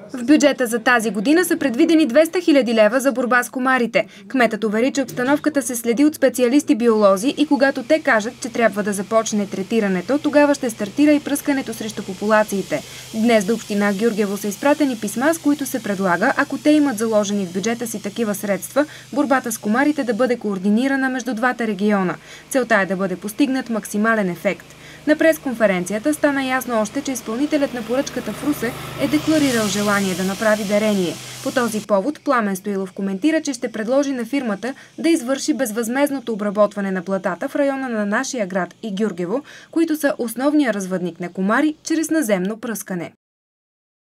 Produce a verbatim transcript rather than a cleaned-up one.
В бюджета за тази година са предвидени двеста хиляди лева за борба с комарите. Кметът увери, че обстановката се следи от специалисти-биолози и когато те кажат, че трябва да започне третирането, тогава ще стартира и пръскането срещу популациите. Днес до община Гюргево са изпратени писма, с които се предлага, ако те имат заложени в бюджета си такива средства, борбата с комарите да бъде координирана между двата региона. Целта е да бъде постигнат максимален ефект. На пресконференцията стана ясно още, че изпълнителят на поръчката в Русе е декларирал желание да направи дарение. По този повод Пламен Стоилов коментира, че ще предложи на фирмата да извърши безвъзмездното обработване на платата в района на нашия град и Гюргево, които са основния развъдник на комари, чрез наземно пръскане.